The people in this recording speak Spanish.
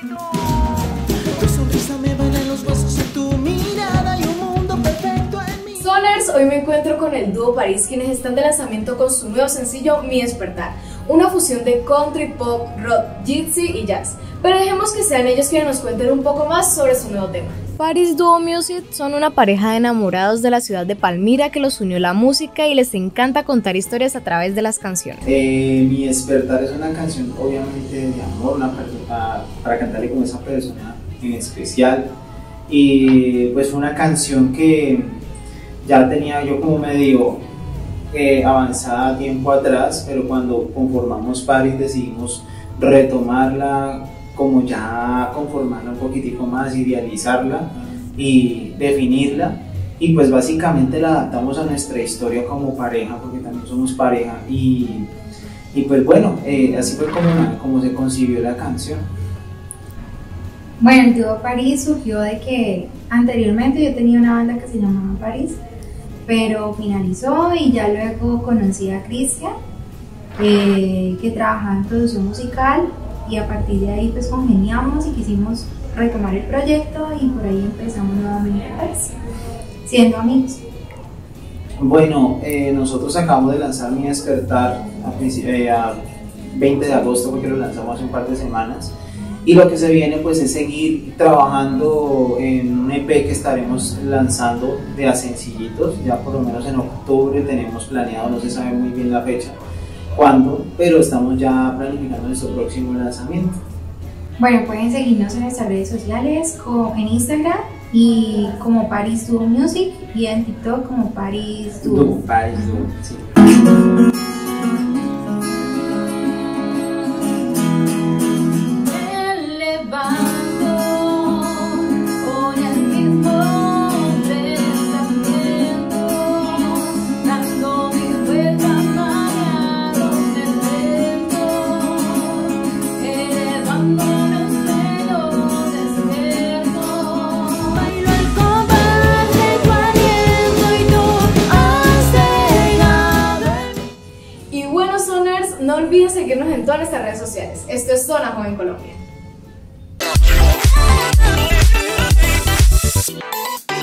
Tu sonrisa me baila en los huesos en tu mirada y un mundo perfecto en mí. Soners, hoy me encuentro con el dúo París, quienes están de lanzamiento con su nuevo sencillo Mi Despertar, una fusión de country, pop, rock, gypsy y jazz. Pero dejemos que sean ellos quienes nos cuenten un poco más sobre su nuevo tema. Paris Duo Music son una pareja de enamorados de la ciudad de Palmira que los unió la música y les encanta contar historias a través de las canciones. Mi Despertar es una canción obviamente de amor, para cantarle con esa persona en especial, y pues fue una canción que ya tenía yo como medio avanzada tiempo atrás, pero cuando conformamos Paris decidimos retomarla, como ya conformarla un poquitico más, idealizarla y definirla, y pues básicamente la adaptamos a nuestra historia como pareja, porque también somos pareja, y pues bueno, así fue como se concibió la canción. Bueno, el dúo París surgió de que anteriormente yo tenía una banda que se llamaba París, pero finalizó y ya luego conocí a Cristian, que trabajaba en producción musical, y a partir de ahí pues congeniamos y quisimos retomar el proyecto y por ahí empezamos nuevamente pues, siendo amigos. Bueno, nosotros acabamos de lanzar Mi Despertar a 20 de agosto, porque lo lanzamos hace un par de semanas, y lo que se viene pues es seguir trabajando en un EP que estaremos lanzando de a sencillitos, ya por lo menos en octubre tenemos planeado, no se sabe muy bien la fecha, cuándo, pero estamos ya planificando nuestro próximo lanzamiento. Bueno, pueden seguirnos en nuestras redes sociales, en Instagram y como Paris Duo Music, y en TikTok como Paris Duo. Paris Duo, sí. No olviden seguirnos en todas nuestras redes sociales. Esto es Zona Joven Colombia.